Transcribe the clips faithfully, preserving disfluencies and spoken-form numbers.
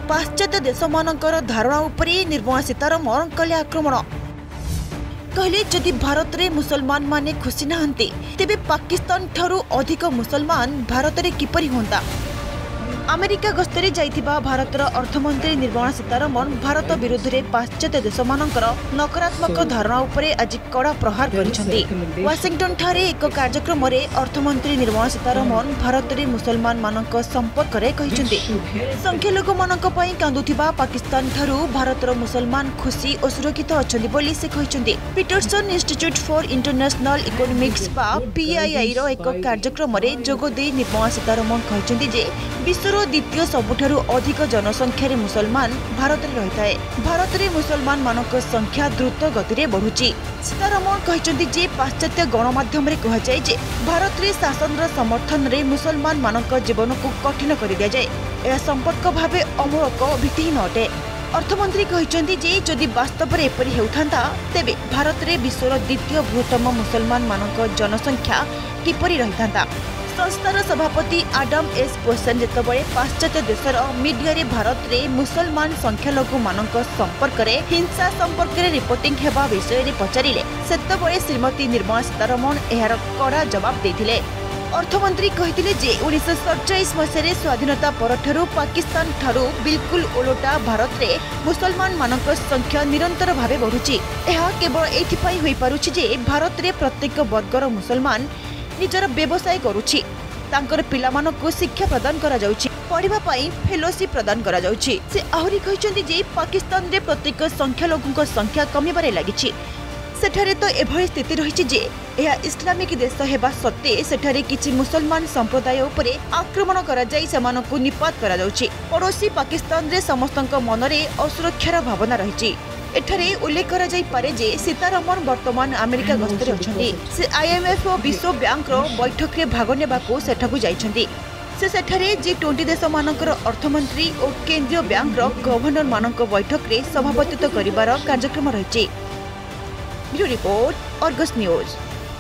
पाश्चात्य देश मानकर धारणा उपरे निर्मला सीतारमण कले आक्रमण कहले जदि भारत रे मुसलमान माने खुशी नहंते तेबे पाकिस्तान ठारू अधिक मुसलमान भारत रे किपरि होंता। अमेरिका गस्तरे जाइथिबा भारतर अर्थमंत्री निर्मला सीतारमण भारत विरुद्ध रे पाश्चात्य देश मानकर नकारात्मक धारणा उपरे आज कड़ा प्रहार करिसेंती। वाशिंगटन ठारे एक कार्यक्रम रे अर्थमंत्री निर्मला सीतारमण भारत रे मुसलमान मानक संपर्क रे कहिसेंती संख्यालघु मानक पई कांदुथिबा पाकिस्तान ठारू भारतर मुसलमान खुशी और सुरक्षित अछंती बोली से कहिसेंती। Peterson institute for international economics बा पीआईआई रो एक कार्यक्रम रे जोग दे निर्मला सीतारमण कहिसेंती जे विश्वर द्वितीय सबुठारु अधिक जनसंख्या मुसलमान भारत में रही है। भारत में मुसलमान मानक संख्या द्रुत गति में बढ़ुची। सीतारमण कहते जे पाश्चात्य गणमाध्यम कहुए जे भारत में शासन समर्थन रे मुसलमान मानक जीवन को कठिन कर दि जाए यह संपर्क भाव अमूलक भित्तिहीन अटे। अर्थमंत्री कहते जे जदि वास्तव में एपरि हेउथांता तेबे भारत में विश्वर द्वितीय बृहत्तम मुसलमान मानक जनसंख्या किपरि रहिथांता। संस्थार सभापति आडम एस पोसन जेतबळे पाश्चात्य देशर मीडिया रे भारत रे मुसलमान संख्यालघु मानक संपर्क रे हिंसा संपर्क रे रिपोर्टिंग हेबा विषय रे पचारिले सेतबळे श्रीमती निर्मला सीतारमण एहार कड़ा जवाब देथिले। अर्थमंत्री कहिथिले जे उन्नीस सौ सैंतालीस मसीह स्वाधीनता परठारु पाकिस्तान ठारु बिल्कुल ओलोटा भारत रे मुसलमान मानक संख्या निरंतर भावे बढ़ुची। एहा केवल एथिपाई होई पारुछि जे भारत रे प्रत्येक वर्गर मुसलमान निजर व्यवसाय करुछि तांकर पिलामानकु शिक्षा प्रदान करा जाउछि पढ़िबा पई फेलोशिप प्रदान करा जाउछि। से आहुरी कहिसंती जे पाकिस्तान रे प्रत्येक संख्यालघुक संख्या कमिबारे लागिछि। सेठारे तो एभଳି स्थिति रहिछि जे एहा इस्लामिक देश हेबा सत्ते सेठारे किछि मुसलमान संप्रदाय उपरे आक्रमण करा जाई सेमानकु निपात करा जाउछि। पड़ोसी पाकिस्तान रे समस्तक मनरे असुरक्षार भावना रहिछि। एठारे उल्लेख करा जाई पारे जे सीतारमण वर्तमान अमेरिका गस्तरे अछंती। से आईएमएफ और विश्व बैंक रो बैठक रे भाग नेबाकू सेठाकू जाइछंती। से सेठारे जी ट्वेंटी देश मानकर अर्थमंत्री और केंद्रीय बैंक रो गवर्नर मानक बैठक रे सभापतित्व करिबार कार्यक्रम रहिछि। Bureau report Argus news.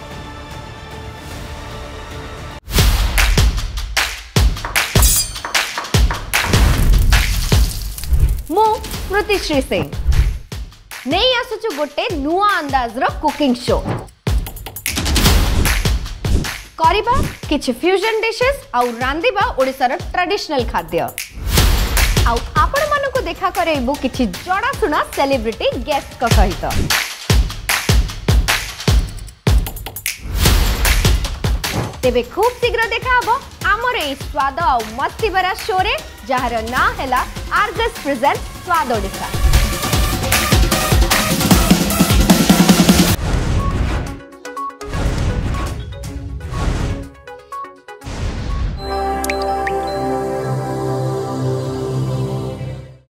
मु स्मृतिश्री सिंह नहीं आसुचु गोटे नुआ अंदाज रो कुकिंग शो करिबा किछि फ्यूजन डिशेस आउ रांदिबा ओडिसा रो ट्रेडिशनल खाद्य आउ आपण मानको देखा करेबु किछि जड़ा सुना सेलिब्रिटी गेस्ट का सहित। तेबे खूब शीघ्र देखा हबो हमर ए स्वाद आउ मस्ती भरा शो रे जहार ना हैला आर्गस प्रेजेंट स्वाद ओडिसा।